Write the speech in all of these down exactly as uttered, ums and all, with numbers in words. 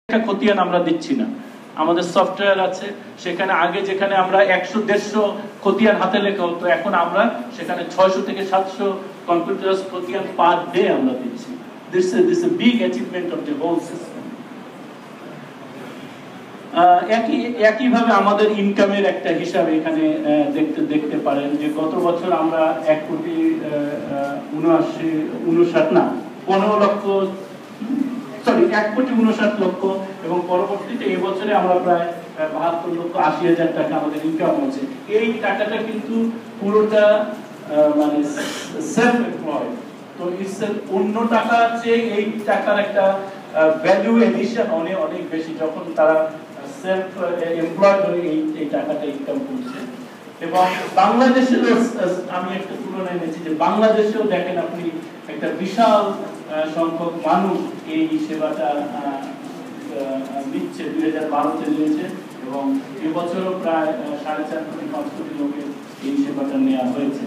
খতিয়ান আমরা দিচ্ছি না। আমাদের সফটওয়্যার আছে, সেখানে আগে যেখানে আমরা একশো দেড়শো খতিয়ান হাতে লেখা হতো, এখন আমরা সেখানে ছয়শো থেকে সাতশো কম্পিউটারাইজড খতিয়ান পার ডে আমরা দিচ্ছি। This this a big achievement of the whole system. একই একইভাবে আমাদের ইনকামের একটা হিসাব এখানে দেখতে দেখতে পারেন যে গত বছর আমরা এক কোটি উনআশি উনষাট না পনেরো লক্ষ সরি এক কোটি উনষাট লক্ষ এবং পরবর্তীতে এই বছরে আমরা প্রায় বাহাত্তর লক্ষ আশি হাজার টাকা আমাদের ইনকাম হচ্ছে। এই টাকাটা কিন্তু পুরোটা মানে সেলফ এমপ্লয়েড, তো অন্য টাকা চেয়ে এই টাকার একটা ভ্যালু এডিশন অনেক অনেক বেশি যখন তারা সেলফ এমপ্লয়েড হয়ে এই এই টাকাটা ইনকাম করছে। এবং বাংলাদেশের আমি একটা তুলনা এনেছি যে বাংলাদেশেও দেখেন আপনি একটা বিশাল সংখ্যক মানুষ এই সেবাটা নিচ্ছে, দুই হাজার বারোতে নিয়েছে এবং এবছরও প্রায় সাড়ে চার কোটি পাঁচ কোটি লোকের এই সেবাটা নেওয়া হয়েছে।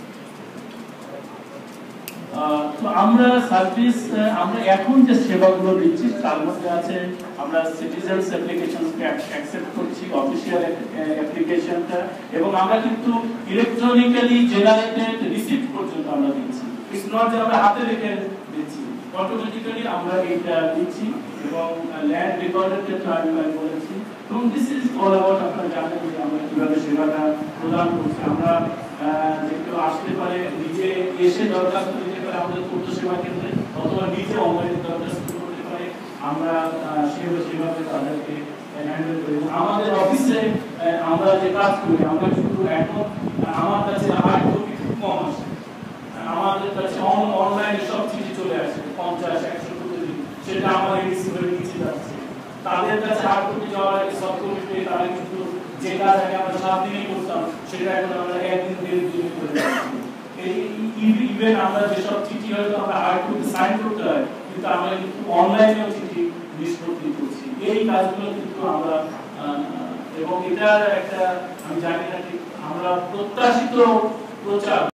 তো আমরা সার্ভিস আমরা এখন যে সেবাগুলো দিচ্ছি তার মধ্যে আছে আমরা সিটিজেন্স অ্যাপ্লিকেশনকে অ্যাকসেপ্ট করছি, অফিসিয়াল অ্যাপ্লিকেশনটা, এবং আমরা কিন্তু ইলেকট্রনিক্যালি জেনারেটেড রিসিপ্ট পর্যন্ত আমরা দিচ্ছি। ইটস নট যে আমরা হাতে রেখে দিচ্ছি, অটোমেটিক্যালি আমরা এটা দিচ্ছি এবং ল্যান্ড রেকর্ডের ক্ষেত্রে আমি বলেছি। এবং দিস ইজ অল অ্যাবাউট, আপনারা জানেন যে আমরা কিভাবে সেবাটা প্রদান করছি। আমরা যে কেউ আসতে পারে, নিজে এসে দরখাস্ত দিতে পারে আমাদের তথ্য সেবা কেন্দ্রে, অথবা নিজে অনলাইনে দরখাস্ত করতে পারে। আমরা সেভাবে সেভাবে তাদেরকে হ্যান্ডেল করি। আমাদের অফিসে আমরা যে কাজ করি, আমরা শুধু এখন আমার কাছে হার্ড কপি খুব কম আসে, আমাদের কাছে অনলাইনে সব চিঠি চলে আসে পঞ্চাশ একশো প্রতিদিন, সেটা আমার রিসিভারে নিচে যাচ্ছে। তাদের কাছে হার্ড কপি যাওয়ার আগে সব কপি পেয়ে তারা কিন্তু যে কাজ আগে আমরা সাত দিনে করতাম সেটা এখন আমরা একদিন দেড় দিনে করে যাচ্ছি। এই ইভেন আমরা যেসব চিঠি হয়তো আমরা হার্ড কপি সাইন করতে হয়, কিন্তু আমরা কিন্তু অনলাইনেও চিঠি নিষ্পত্তি করছি। এই কাজগুলো কিন্তু আমরা, এবং এটার একটা আমি জানি না ঠিক আমরা প্রত্যাশিত প্রচার